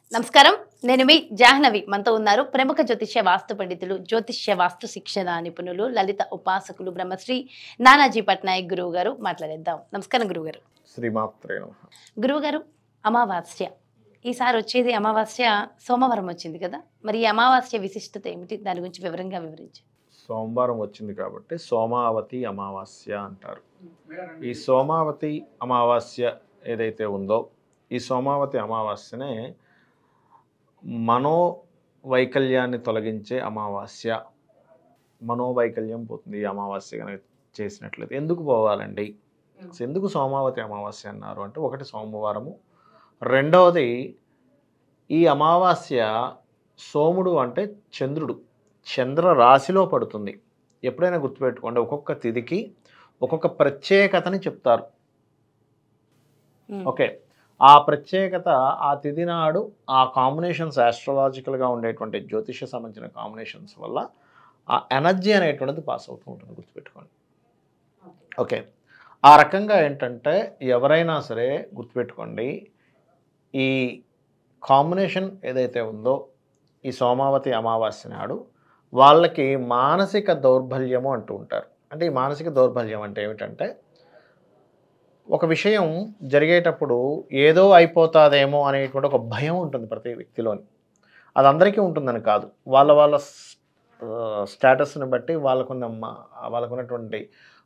నమస్కారం, నేను మీ జాహ్నవి. మనతో ఉన్నారు ప్రముఖ జ్యోతిష్య వాస్తు పండితులు, జ్యోతిష్య వాస్తు శిక్షణ నిపుణులు, లలిత ఉపాసకులు బ్రహ్మశ్రీ నానాజీపట్నాయక్ గురువు గారు. మాట్లాడేద్దాం. నమస్కారం గురువుగారు. శ్రీమాత్రే నమః. గురువుగారు, అమావాస్య ఈసారి వచ్చేది అమావాస్య సోమవారం వచ్చింది కదా, మరి ఈ అమావాస్య విశిష్టత ఏమిటి? దాని గురించి వివరంగా వివరించి. సోమవారం వచ్చింది కాబట్టి సోమావతి అమావాస్య అంటారు. ఈ సోమావతి అమావాస్య ఏదైతే ఉందో ఈ సోమావతి అమావాస్యనే మనోవైకల్యాన్ని తొలగించే అమావాస్య. మనోవైకల్యం పోతుంది ఈ అమావాస్య కనుక చేసినట్లయితే. ఎందుకు పోవాలండి? ఎందుకు సోమావతి అమావాస్య అన్నారు అంటే, ఒకటి సోమవారము, రెండవది ఈ అమావాస్య సోముడు అంటే చంద్రుడు, చంద్ర రాశిలో పడుతుంది. ఎప్పుడైనా గుర్తుపెట్టుకోండి, ఒక్కొక్క తిథికి ఒక్కొక్క ప్రత్యేకతని చెప్తారు. ఓకే, ఆ ప్రత్యేకత ఆ తిథి నాడు ఆ కాంబినేషన్స్ ఆస్ట్రాలజికల్గా ఉండేటువంటి జ్యోతిష సంబంధించిన కాంబినేషన్స్ వల్ల ఆ ఎనర్జీ అనేటువంటిది పాస్ అవుతూ ఉంటుంది. గుర్తుపెట్టుకోండి. ఓకే, ఆ రకంగా ఏంటంటే ఎవరైనా సరే గుర్తుపెట్టుకోండి, ఈ కాంబినేషన్ ఏదైతే ఉందో ఈ సోమావతి అమావాస్య నాడు వాళ్ళకి మానసిక దౌర్బల్యము అంటూ ఉంటారు. అంటే ఈ మానసిక దౌర్బల్యం అంటే ఏమిటంటే, ఒక విషయం జరిగేటప్పుడు ఏదో అయిపోతుందేమో అనేటువంటి ఒక భయం ఉంటుంది ప్రతి వ్యక్తిలోని. అది అందరికీ ఉంటుందని కాదు, వాళ్ళ వాళ్ళ స్టేటస్ని బట్టి వాళ్ళకున్నటువంటి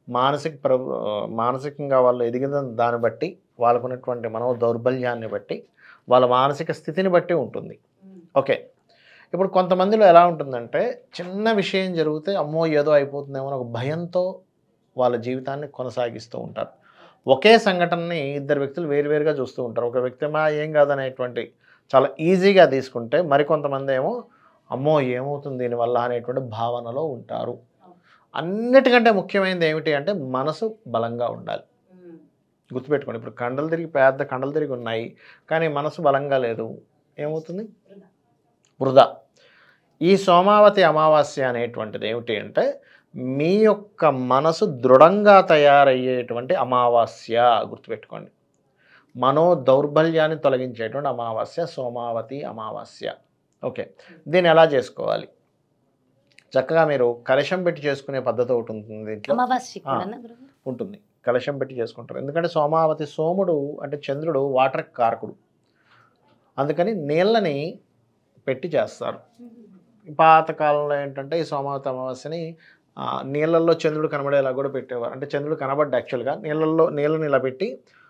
మానసికంగా వాళ్ళు ఎదిగిన దాన్ని బట్టి, వాళ్ళకున్నటువంటి మనో దౌర్బల్యాన్ని బట్టి, వాళ్ళ మానసిక స్థితిని బట్టి ఉంటుంది. ఓకే, ఇప్పుడు కొంతమందిలో ఎలా ఉంటుందంటే, చిన్న విషయం జరిగితే అమ్మో ఏదో అయిపోతుందేమో అని ఒక భయంతో వాళ్ళ జీవితాన్ని కొనసాగిస్తూ ఉంటారు. ఒకే సంఘటనని ఇద్దరు వ్యక్తులు వేరువేరుగా చూస్తూ ఉంటారు. ఒక వ్యక్తి ఏం కాదనేటువంటి చాలా ఈజీగా తీసుకుంటే, మరికొంతమంది ఏమో అమ్మో ఏమవుతుంది దీనివల్ల అనేటువంటి భావనలో ఉంటారు. అన్నిటికంటే ముఖ్యమైనది ఏమిటి అంటే, మనసు బలంగా ఉండాలి. గుర్తుపెట్టుకోండి, ఇప్పుడు పెద్ద కండలు తిరిగి ఉన్నాయి కానీ మనసు బలంగా లేదు, ఏమవుతుంది? వృధా. ఈ సోమావతి అమావాస్య అనేటువంటిది ఏమిటి అంటే, మీ యొక్క మనసు దృఢంగా తయారయ్యేటువంటి అమావాస్య. గుర్తుపెట్టుకోండి, మనో దౌర్బల్యాన్ని తొలగించేటువంటి అమావాస్య సోమావతి అమావాస్య. ఓకే, దీన్ని ఎలా చేసుకోవాలి? చక్కగా మీరు కలశం పెట్టి చేసుకునే పద్ధతి ఒకటి ఉంటుంది దీంట్లో. ఉంటుంది, కలశం పెట్టి చేసుకుంటారు. ఎందుకంటే సోముడు అంటే చంద్రుడు వాటర్ కారకుడు, అందుకని నీళ్ళని పెట్టి చేస్తారు. పాతకాలంలో ఏంటంటే ఈ సోమావతి అమావాస్యని నీళ్ళల్లో చంద్రుడు కనబడేలా కూడా పెట్టేవారు. అంటే చంద్రుడు కనబడ్డ యాక్చువల్గా నీళ్ళని ఇలా పెట్టి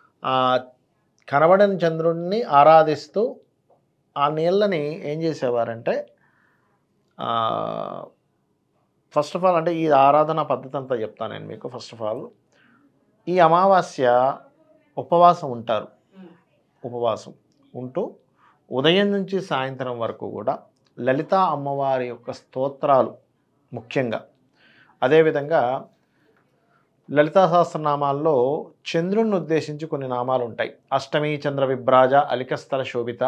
కనబడని చంద్రుడిని ఆరాధిస్తూ ఆ నీళ్ళని ఏం చేసేవారంటే, ఫస్ట్ ఆఫ్ ఆల్ అంటే ఈ ఆరాధన పద్ధతి అంతా చెప్తాను నేను మీకు. ఫస్ట్ ఆఫ్ ఆల్ ఈ అమావాస్య ఉపవాసం ఉంటారు. ఉపవాసం ఉంటూ ఉదయం నుంచి సాయంత్రం వరకు కూడా లలితా అమ్మవారి యొక్క స్తోత్రాలు ముఖ్యంగా, అదేవిధంగా లలితా సహస్రనామాల్లో చంద్రుడిని ఉద్దేశించి కొన్ని నామాలు ఉంటాయి. అష్టమి చంద్ర విభ్రాజ అలికస్థల శోభిత.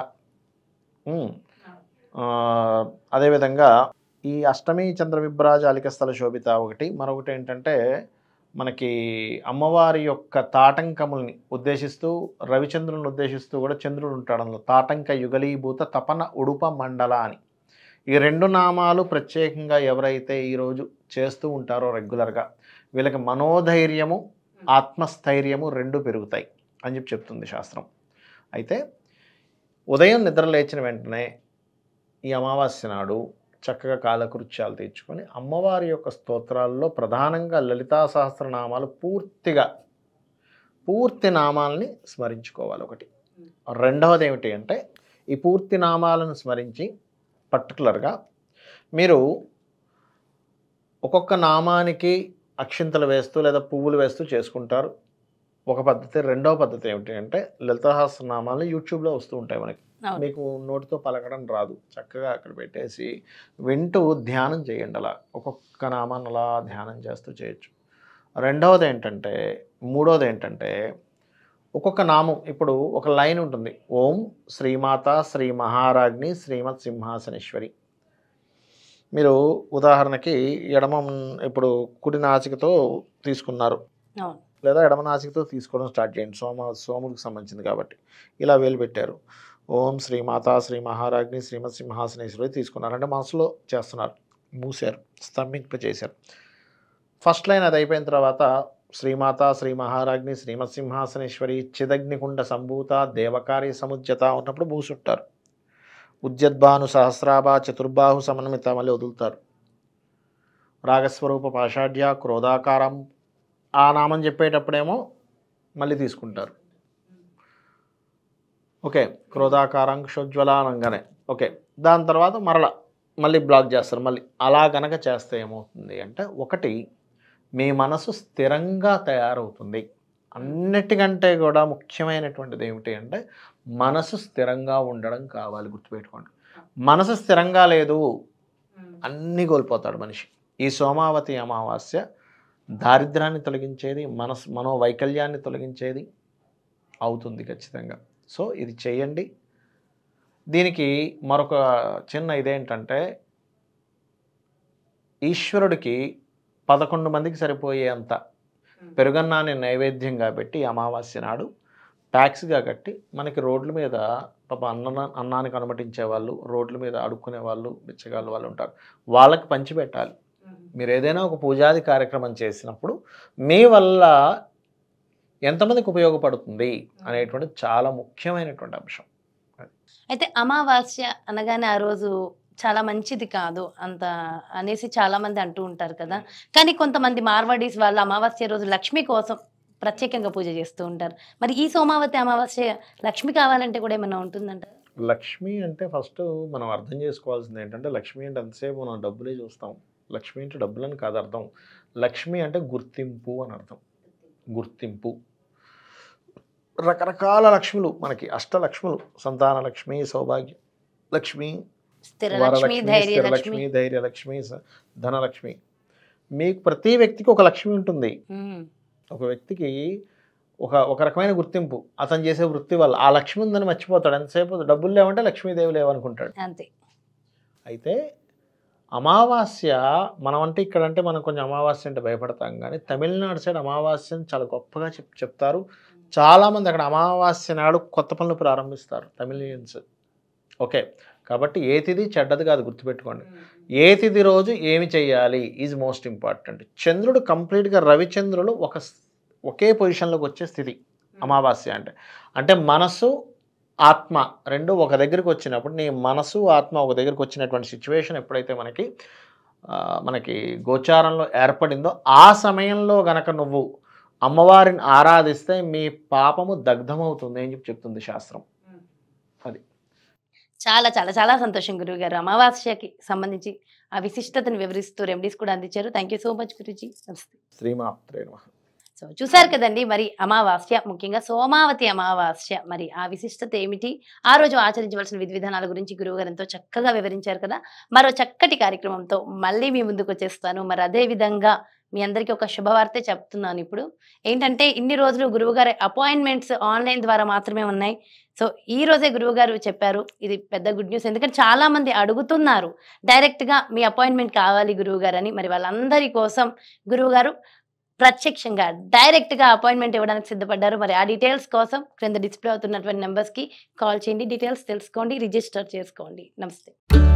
అదేవిధంగా ఈ అష్టమి చంద్ర విభ్రాజ అలికస్థల శోభిత ఒకటి. మరొకటి ఏంటంటే, మనకి అమ్మవారి యొక్క తాటంకముల్ని ఉద్దేశిస్తూ, రవిచంద్రుని ఉద్దేశిస్తూ కూడా చంద్రుడు ఉంటాడు అందులో. తాటంక యుగలీభూత తపన ఉడుప మండల అని ఈ రెండు నామాలు ప్రత్యేకంగా ఎవరైతే ఈరోజు చేస్తూ ఉంటారో రెగ్యులర్గా, వీళ్ళకి మనోధైర్యము ఆత్మస్థైర్యము రెండు పెరుగుతాయి అని చెప్తుంది శాస్త్రం. అయితే ఉదయం నిద్ర లేచిన వెంటనే ఈ అమావాస్య నాడు చక్కగా కాలకృత్యాలు తీర్చుకొని అమ్మవారి యొక్క స్తోత్రాల్లో ప్రధానంగా లలితా సహస్రనామాలు పూర్తి నామాలని స్మరించుకోవాలి ఒకటి. రెండవది ఏమిటి అంటే, ఈ పూర్తి నామాలను స్మరించి పర్టికులర్గా మీరు ఒక్కొక్క నామానికి అక్షింతలు వేస్తూ లేదా పువ్వులు వేస్తూ చేసుకుంటారు, ఒక పద్ధతి. రెండవ పద్ధతి ఏమిటి అంటే, లలితా సహస్రనామాలు యూట్యూబ్లో వస్తూ ఉంటాయి మనకి, మీకు నోటితో పలకడం రాదు, చక్కగా అక్కడ పెట్టేసి వింటూ ధ్యానం చేయండి. అలా ఒక్కొక్క నామాన్ని అలా ధ్యానం చేస్తూ చేయొచ్చు. మూడోది ఏంటంటే ఒక్కొక్క నామం, ఇప్పుడు ఒక లైన్ ఉంటుంది, ఓం శ్రీమాత శ్రీ మహారాజ్ని శ్రీమత్ సింహాసనేశ్వరి. మీరు ఉదాహరణకి ఇప్పుడు కుడి నాసికతో తీసుకున్నారు, లేదా ఎడమ నాసికతో తీసుకోవడం స్టార్ట్ చేయండి. సోముడికి సంబంధించింది కాబట్టి ఇలా వేలు పెట్టారు. ఓం శ్రీ మాతా శ్రీ మహారాజ్ని శ్రీమత్ సింహాసనేశ్వరి తీసుకున్నారు. అంటే మనసులో చేస్తున్నారు, మూసారు, స్తంభింపచేశారు. ఫస్ట్ లైన్ అది అయిపోయిన తర్వాత శ్రీమాతా శ్రీ మహారాజ్ని శ్రీమత్ సింహాసనేశ్వరి చిదగ్నికుండ సంభూత దేవకార్య సముజ్జత ఉన్నప్పుడు మూసుంటారు. ఉద్యద్భాను సహస్రాభ చతుర్బాహు సమన్విత మళ్ళీ వదులుతారు. రాగస్వరూప పాషాఢ్య క్రోధాకారం ఆ నామం చెప్పేటప్పుడేమో మళ్ళీ తీసుకుంటారు. ఓకే, క్రోధాకారం క్షోజ్వలానంగానే ఓకే. దాని తర్వాత మళ్ళీ బ్లాక్ చేస్తారు. మళ్ళీ అలా కనుక చేస్తే ఏమవుతుంది అంటే, ఒకటి మీ మనసు స్థిరంగా తయారవుతుంది. అన్నిటికంటే కూడా ముఖ్యమైనటువంటిది ఏమిటి అంటే మనసు స్థిరంగా ఉండడం కావాలి. గుర్తుపెట్టుకోండి, మనసు స్థిరంగా లేదు అన్నీ కోల్పోతాడు మనిషి. ఈ సోమావతి అమావాస్య దారిద్ర్యాన్ని తొలగించేది, మనోవైకల్యాన్ని తొలగించేది అవుతుంది ఖచ్చితంగా. సో ఇది చేయండి. దీనికి మరొక చిన్న ఇదేంటంటే, ఈశ్వరుడికి 11 మందికి సరిపోయేంత పెరుగన్నాన్ని నైవేద్యంగా పెట్టి అమావాస్య నాడు ట్యాక్స్గా కట్టి మనకి రోడ్ల మీద పాప అన్నానికి అనుమతించే వాళ్ళు, రోడ్ల మీద అడుక్కునే వాళ్ళు, బిచ్చగాళ్ళ వాళ్ళు ఉంటారు, వాళ్ళకి పంచిపెట్టాలి. మీరు ఏదైనా ఒక పూజాది కార్యక్రమం చేసినప్పుడు మీ వల్ల ఎంతమందికి ఉపయోగపడుతుంది అనేటువంటి చాలా ముఖ్యమైనటువంటి అంశం. అయితే అమావాస్య అనగానే ఆ రోజు చాలా మంచిది కాదు అంత అనేసి చాలా మంది అంటూ ఉంటారు కదా. కానీ కొంతమంది మార్వాడీస్ వాళ్ళు అమావాస్య రోజు లక్ష్మి కోసం ప్రత్యేకంగా పూజ చేస్తూ ఉంటారు. మరి ఈ సోమావతి అమావాస్య లక్ష్మి కావాలంటే కూడా ఏమైనా ఉంటుందంట? లక్ష్మి అంటే ఫస్ట్ మనం అర్థం చేసుకోవాల్సింది ఏంటంటే, లక్ష్మి అంటే అంతసేపు మనం డబ్బులే చూస్తాం. లక్ష్మి అంటే డబ్బులని కాదు అర్థం. లక్ష్మి అంటే గుర్తింపు అని అర్థం. గుర్తింపు. రకరకాల లక్ష్ములు మనకి, అష్టలక్ష్ములు, సంతాన లక్ష్మి, సౌభాగ్య లక్ష్మి, వరలక్ష్మి, స్థిరలక్ష్మి, ధైర్యలక్ష్మి, ధనలక్ష్మి. మీకు ప్రతి వ్యక్తికి ఒక లక్ష్మి ఉంటుంది. ఒక వ్యక్తికి ఒక రకమైన గుర్తింపు అతను చేసే వృత్తి వల్ల ఆ లక్ష్మి ఉందని మర్చిపోతాడు. ఎంతసేపు డబ్బులు లేవంటే లక్ష్మీదేవి లేవనుకుంటాడు. అంతే. అయితే అమావాస్య మనం అంటే ఇక్కడంటే మనం కొంచెం అమావాస్య అంటే భయపడతాం, కానీ తమిళనాడు సైడ్ అమావాస్యను చాలా గొప్పగా చెప్తారు. చాలామంది అక్కడ అమావాస్య నాడు కొత్త పనులు ప్రారంభిస్తారు తమిళియన్స్. ఓకే, కాబట్టి ఏ తిథి చెడ్డది కాదు, గుర్తుపెట్టుకోండి. ఏ తిథి రోజు ఏమి చేయాలి ఈజ్ మోస్ట్ ఇంపార్టెంట్. చంద్రుడు కంప్లీట్గా రవిచంద్రులు ఒకే పొజిషన్లోకి వచ్చే స్థితి అమావాస్య అంటే మనసు ఆత్మ రెండు ఒక దగ్గరికి వచ్చినప్పుడు, నీ మనసు ఆత్మ ఒక దగ్గరికి వచ్చినటువంటి సిచ్యువేషన్ ఎప్పుడైతే మనకి గోచారంలో ఏర్పడిందో ఆ సమయంలో గనక నువ్వు అమ్మవారిని ఆరాధిస్తే మీ పాపము దగ్ధమవుతుంది అని చెప్తుంది శాస్త్రం. అది చాలా చాలా చాలా సంతోషం గురువు గారు. అమావాస్యకి సంబంధించి ఆ విశిష్టతను వివరిస్తూ రెమెడీస్ కూడా అందించారు. థ్యాంక్ యూ సో మచ్ గురుజీ. నమస్తే. శ్రీమాత్రే నమః. సో చూసారు కదండి, మరి అమావాస్య, ముఖ్యంగా సోమావతి అమావాస్య, మరి ఆ విశిష్టత ఏమిటి, ఆ రోజు ఆచరించవలసిన విధి విధానాల గురించి గురువు గారు ఎంతో చక్కగా వివరించారు కదా. మరో చక్కటి కార్యక్రమంతో మళ్ళీ మీ ముందుకు వచ్చేస్తాను. మరి అదే విధంగా మీ అందరికీ ఒక శుభవార్తే చెప్తున్నాను. ఇప్పుడు ఏంటంటే, ఇన్ని రోజులు గురువుగారి అపాయింట్మెంట్స్ ఆన్లైన్ ద్వారా మాత్రమే ఉన్నాయి. సో ఈ రోజే గురువు గారు చెప్పారు, ఇది పెద్ద గుడ్ న్యూస్. ఎందుకంటే చాలా మంది అడుగుతున్నారు డైరెక్ట్గా మీ అపాయింట్మెంట్ కావాలి గురువు గారు అని. మరి వాళ్ళందరి కోసం గురువు గారు ప్రత్యక్షంగా డైరెక్ట్గా అపాయింట్మెంట్ ఇవ్వడానికి సిద్ధపడ్డారు. మరి ఆ డీటెయిల్స్ కోసం క్రింద డిస్ప్లే అవుతున్నటువంటి నెంబర్స్కి కాల్ చేయండి, డీటెయిల్స్ తెలుసుకోండి, రిజిస్టర్ చేసుకోండి. నమస్తే.